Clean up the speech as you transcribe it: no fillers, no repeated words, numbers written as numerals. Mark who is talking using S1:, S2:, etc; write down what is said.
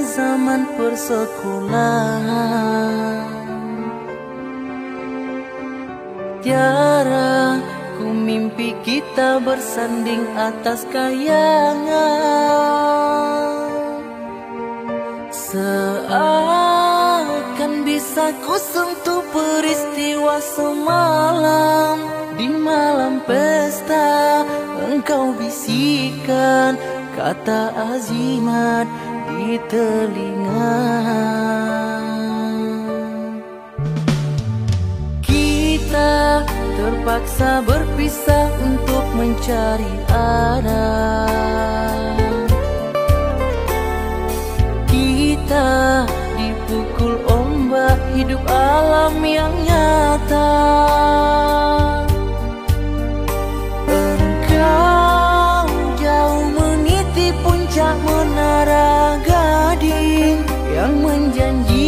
S1: zaman persekolahan. Tiara, ku mimpi kita bersanding atas kayangan. Seakan bisa ku sentuh peristiwa semalam. Di malam pesta engkau bisikan kata azimat di telinga. Kita terpaksa berpisah untuk mencari arah. Kita dipukul ombak hidup alam yang nyata. Engkau jauh meniti puncak menara Gading yang menjanji